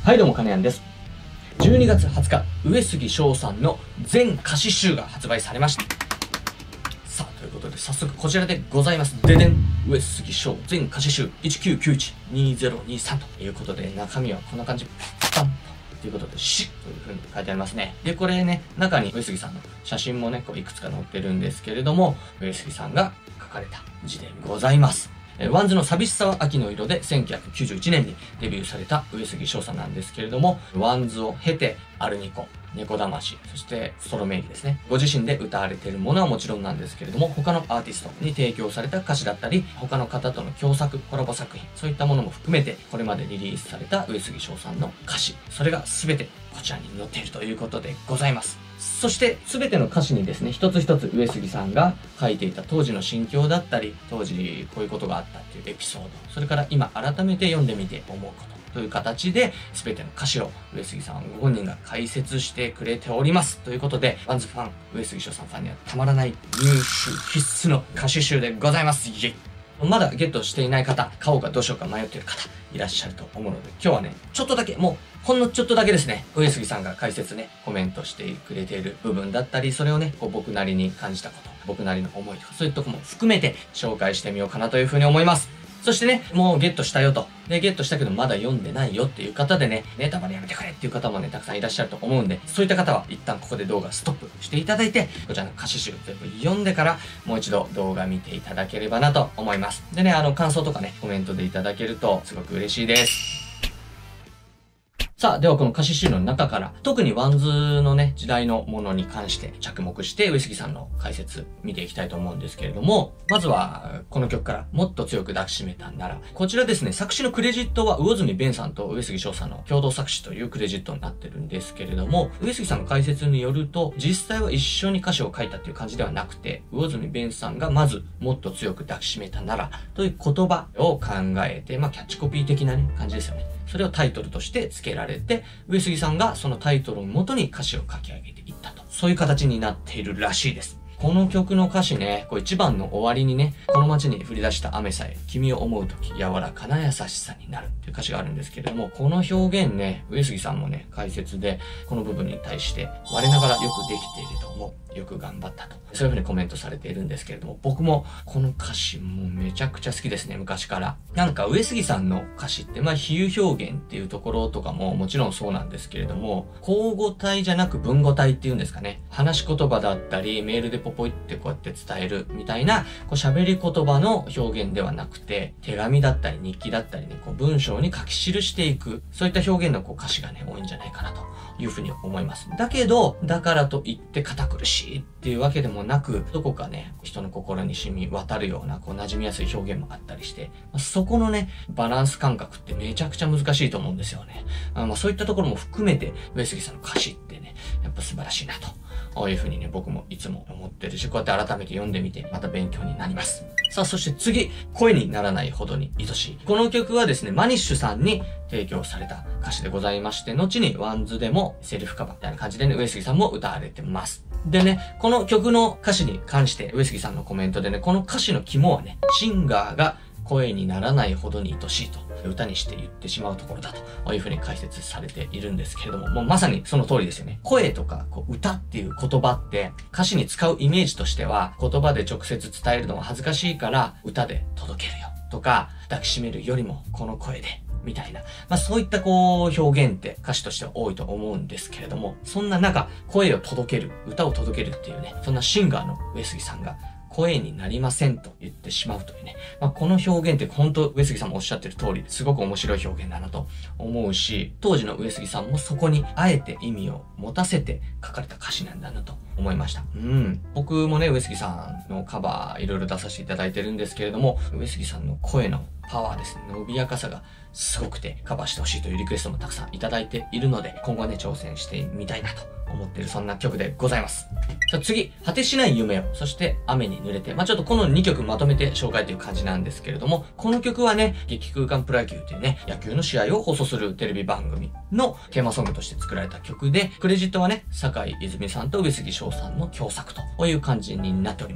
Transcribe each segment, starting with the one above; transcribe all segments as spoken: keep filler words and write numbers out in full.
はいどうも、かねやんです。じゅうにがつはつか、上杉翔さんの全歌詞集が発売されました。さあ、ということで早速こちらでございます。ででん、上杉翔全歌詞集いちきゅうきゅういちにゼロにさんということで、中身はこんな感じ。パンということで、しという風に書いてありますね。で、これね、中に上杉さんの写真もね、こういくつか載ってるんですけれども、上杉さんが書かれた字でございます。ワンズの寂しさは秋の色でせんきゅうひゃくきゅうじゅういちねんにデビューされた上杉翔さんなんですけれども、ワンズを経てアルニコ、猫魂、そしてソロ名義ですね。ご自身で歌われているものはもちろんなんですけれども、他のアーティストに提供された歌詞だったり、他の方との共作、コラボ作品、そういったものも含めて、これまでリリースされた上杉翔さんの歌詞、それが全てこちらに載っているということでございます。そして全ての歌詞にですね、一つ一つ上杉さんが書いていた当時の心境だったり、当時こういうことがあったっていうエピソード、それから今改めて読んでみて思うことという形で、全ての歌詞を上杉さんご本人が解説してくれております。ということで、ワンズファン、上杉翔さんファンにはたまらない入手必須の歌詞集でございます。イエイ。まだゲットしていない方、買おうかどうしようか迷っている方、いらっしゃると思うので、今日はね、ちょっとだけ、もう、ほんのちょっとだけですね、上杉さんが解説ね、コメントしてくれている部分だったり、それをね、こう僕なりに感じたこと、僕なりの思いとか、そういうとこも含めて紹介してみようかなというふうに思います。そしてね、もうゲットしたよと。で、ゲットしたけどまだ読んでないよっていう方でね、ネタバレやめてくれっていう方もね、たくさんいらっしゃると思うんで、そういった方は一旦ここで動画ストップしていただいて、こちらの歌詞集全部読んでから、もう一度動画見ていただければなと思います。でね、あの、感想とかね、コメントでいただけるとすごく嬉しいです。さあ、ではこの歌詞集の中から、特にワンズのね、時代のものに関して着目して、上杉さんの解説見ていきたいと思うんですけれども、まずは、この曲からもっと強く抱きしめたなら、こちらですね、作詞のクレジットは魚住弁さんと上杉翔さんの共同作詞というクレジットになってるんですけれども、上杉さんの解説によると、実際は一緒に歌詞を書いたっていう感じではなくて、魚住弁さんがまず、もっと強く抱きしめたなら、という言葉を考えて、まあ、キャッチコピー的なね、感じですよね。それをタイトルとして付けられて、上杉さんがそのタイトルを元に歌詞を書き上げていったと。そういう形になっているらしいです。この曲の歌詞ね、こう一番の終わりにね、この街に降り出した雨さえ、君を思うとき柔らかな優しさになるっていう歌詞があるんですけれども、この表現ね、上杉さんもね、解説で、この部分に対して、我ながらよくできていると思う。よく頑張ったと。そういう風にコメントされているんですけれども、僕もこの歌詞もうめちゃくちゃ好きですね、昔から。なんか上杉さんの歌詞って、まあ比喩表現っていうところとかももちろんそうなんですけれども、口語体じゃなく文語体っていうんですかね。話し言葉だったり、メールでポポイってこうやって伝えるみたいな、こう喋り言葉の表現ではなくて、手紙だったり日記だったりね、こう文章に書き記していく、そういった表現のこう歌詞がね、多いんじゃないかなというふうに思います。だけど、だからといって堅苦しいっていうわけでもなく、どこかね、人の心に染み渡るような、こう馴染みやすい表現もあったりして、まあ、そこのね、バランス感覚ってめちゃくちゃ難しいと思うんですよね。あまあそういったところも含めて、上杉さんの歌詞ってね、やっぱ素晴らしいなと。こういうふうにね、僕もいつも思ってるし、こうやって改めて読んでみて、また勉強になります。さあ、そして次、声にならないほどに愛しい。この曲はですね、マニッシュさんに提供された歌詞でございまして、後にワンズでもセルフカバーみたいな感じでね、上杉さんも歌われてます。でね、この曲の歌詞に関して、上杉さんのコメントでね、この歌詞の肝はね、シンガーが声にならないほどに愛しいと歌にして言ってしまうところだというふうに解説されているんですけれども、もうまさにその通りですよね。声とかこう歌っていう言葉って歌詞に使うイメージとしては、言葉で直接伝えるのは恥ずかしいから歌で届けるよとか、抱きしめるよりもこの声でみたいな、まあそういったこう表現って歌詞としては多いと思うんですけれども、そんな中声を届ける、歌を届けるっていうね、そんなシンガーの上杉さんが声になりませんと言ってしまうというね。まあ、この表現って本当上杉さんもおっしゃってる通り、すごく面白い表現だなと思うし、当時の上杉さんもそこにあえて意味を持たせて書かれた歌詞なんだなと思いました。うん。僕もね、上杉さんのカバーいろいろ出させていただいてるんですけれども、上杉さんの声のパワーですね、伸びやかさがすごくてカバーしてほしいというリクエストもたくさんいただいているので、今後はね、挑戦してみたいなと思っている、そんな曲でございます。さあ次、果てしない夢を、そして雨に濡れて、まあちょっとこのにきょくまとめて紹介という感じなんですけれども、この曲はね、激空間プロ野球というね、野球の試合を放送するテレビ番組のテーマソングとして作られた曲で、クレジットはね、坂井泉さんと上杉翔さんの共作という感じになっております。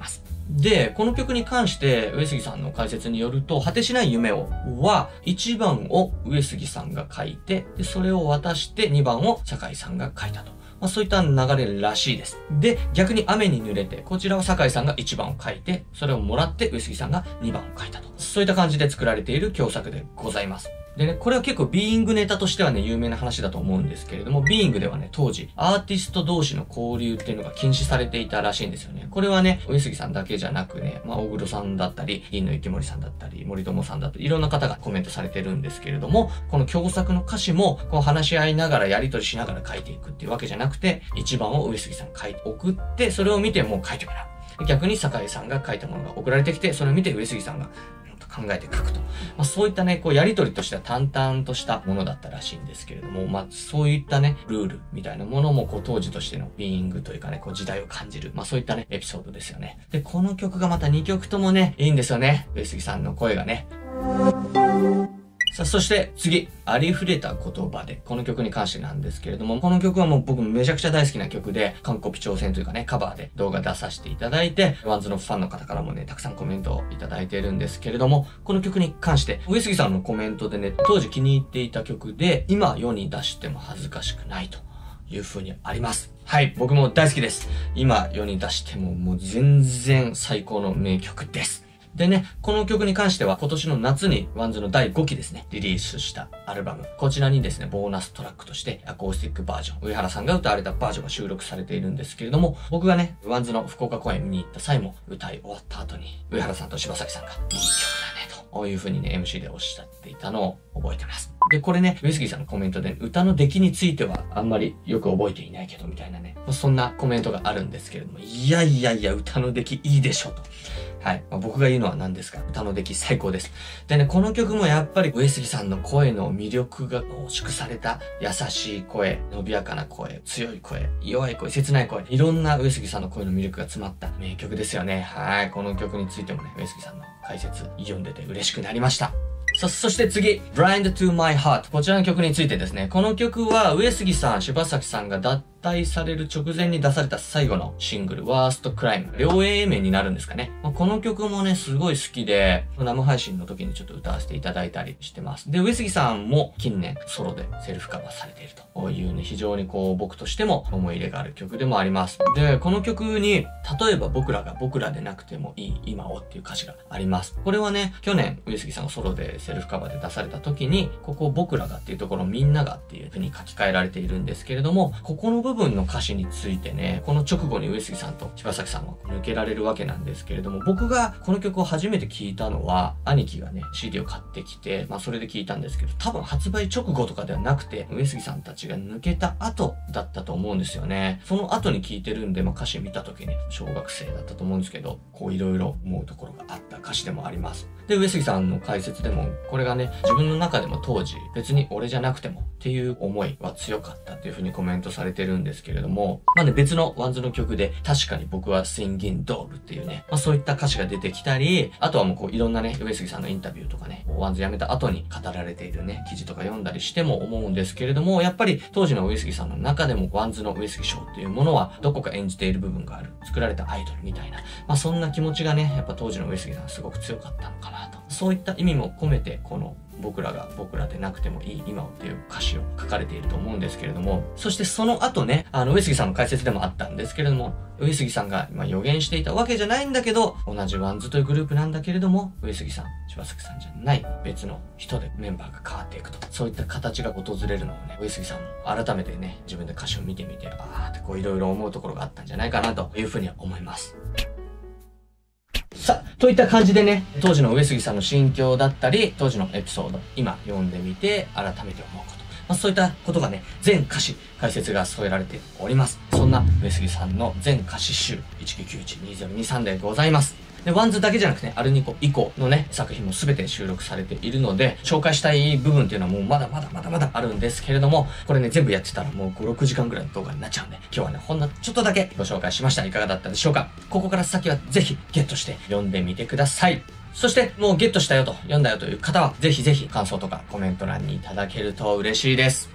で、この曲に関して上杉さんの解説によると、果てしない夢をはいちばんを上杉さんが書いて、でそれを渡してにばんを酒井さんが書いたと。まあ、そういった流れらしいです。で、逆に雨に濡れて、こちらは酒井さんがいちばんを書いて、それをもらって上杉さんがにばんを書いたと。そういった感じで作られている共作でございます。でね、これは結構ビーイングネタとしてはね、有名な話だと思うんですけれども、ビーイングではね、当時、アーティスト同士の交流っていうのが禁止されていたらしいんですよね。これはね、上杉さんだけじゃなくね、まあ、大黒さんだったり、銀の池森さんだったり、森友さんだったり、いろんな方がコメントされてるんですけれども、この共作の歌詞も、こう話し合いながらやり取りしながら書いていくっていうわけじゃなくて、いちばんを上杉さんが書いて送って、それを見てもう書いてくれ。逆に酒井さんが書いたものが送られてきて、それを見て上杉さんが考えて書くと。まあそういったね、こうやりとりとしては淡々としたものだったらしいんですけれども、まあそういったね、ルールみたいなものもこう当時としてのビーイングというかね、こう時代を感じる。まあそういったね、エピソードですよね。で、この曲がまたにきょくともね、いいんですよね。上杉さんの声がね。さあ、そして次、ありふれた言葉で、この曲に関してなんですけれども、この曲はもう僕めちゃくちゃ大好きな曲で、完コピ挑戦というかね、カバーで動画出させていただいて、ワンズのファンの方からもね、たくさんコメントをいただいているんですけれども、この曲に関して、上杉さんのコメントでね、当時気に入っていた曲で、今世に出しても恥ずかしくないという風にあります。はい、僕も大好きです。今世に出してももう全然最高の名曲です。でね、この曲に関しては今年の夏にワンズのだいごきですね、リリースしたアルバム。こちらにですね、ボーナストラックとしてアコースティックバージョン、上原さんが歌われたバージョンが収録されているんですけれども、僕がね、ワンズの福岡公演見に行った際も歌い終わった後に、上原さんと柴崎さんがいい曲だねと、こういう風にね、エムシー でおっしゃっていたのを覚えてます。で、これね、上杉さんのコメントで歌の出来についてはあんまりよく覚えていないけどみたいなね、そんなコメントがあるんですけれども、いやいやいや、歌の出来いいでしょと。はい。まあ、僕が言うのは何ですか？歌の出来最高です。でね、この曲もやっぱり上杉さんの声の魅力が濃縮された優しい声、伸びやかな声、強い声、弱い声、切ない声、いろんな上杉さんの声の魅力が詰まった名曲ですよね。はい。この曲についてもね、上杉さんの解説読んでて嬉しくなりました。そ、そして次、Blind to My Heart。こちらの曲についてですね。この曲は上杉さん、柴崎さんが脱退される直前に出された最後のシングル、Worst Crime。両 A 面になるんですかね。まあ、この曲もね、すごい好きで、生配信の時にちょっと歌わせていただいたりしてます。で、上杉さんも近年ソロでセルフカバーされているというね、非常にこう僕としても思い入れがある曲でもあります。で、この曲に、例えば僕らが僕らでなくてもいい今をっていう歌詞があります。これはね、去年上杉さんがソロでセルフカバーで出された時に、ここ僕らがっていうところみんながっていう風に書き換えられているんですけれども、ここの部分の歌詞についてね、この直後に上杉さんと柴崎さんは抜けられるわけなんですけれども、僕がこの曲を初めて聴いたのは、兄貴がね、シーディー を買ってきて、まあそれで聴いたんですけど、多分発売直後とかではなくて、上杉さんたちが抜けた後だったと思うんですよね。その後に聴いてるんで、まあ歌詞見た時に小学生だったと思うんですけど、こういろいろ思うところがあった歌詞でもあります。で、上杉さんの解説でも、これがね、自分の中でも当時、別に俺じゃなくてもっていう思いは強かったっていう風にコメントされてるんですけれども、まあね、別のワンズの曲で、確かに僕はSinging Dogっていうね、まあそういった歌詞が出てきたり、あとはもうこういろんなね、上杉さんのインタビューとかね、ワンズ辞めた後に語られているね、記事とか読んだりしても思うんですけれども、やっぱり当時の上杉さんの中でもワンズの上杉翔っていうものは、どこか演じている部分がある、作られたアイドルみたいな、まあそんな気持ちがね、やっぱ当時の上杉さんすごく強かったのかなと。そういった意味も込めて、この僕らが僕らでなくてもいい今をっていう歌詞を書かれていると思うんですけれども、そしてその後ね、あの上杉さんの解説でもあったんですけれども、上杉さんが今予言していたわけじゃないんだけど、同じワンズというグループなんだけれども、上杉さん、柴崎さんじゃない別の人でメンバーが変わっていくと、そういった形が訪れるのをね、上杉さんも改めてね、自分で歌詞を見てみて、あーってこういろいろ思うところがあったんじゃないかなというふうには思います。さあ、といった感じでね、当時の上杉さんの心境だったり、当時のエピソード、今読んでみて改めて思うこと。まあ、そういったことがね、全歌詞、解説が添えられております。そんな上杉さんの全歌詞集いちきゅうきゅういちにゼロにさんでございます。で、ワンズだけじゃなくてね、アルニコ以降のね、作品も全て収録されているので、紹介したい部分っていうのはもうまだまだまだまだあるんですけれども、これね、全部やってたらもうご、ろくじかんぐらいの動画になっちゃうんで、今日はね、ほんのちょっとだけご紹介しました。いかがだったでしょうか？ここから先はぜひゲットして読んでみてください。そして、もうゲットしたよと、読んだよという方は、ぜひぜひ感想とかコメント欄にいただけると嬉しいです。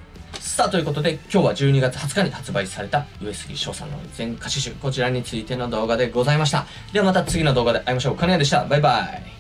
さあ、ということで、今日はじゅうにがつはつかに発売された上杉翔さんの全歌詞集、こちらについての動画でございました。ではまた次の動画で会いましょう。金谷でした。バイバイ。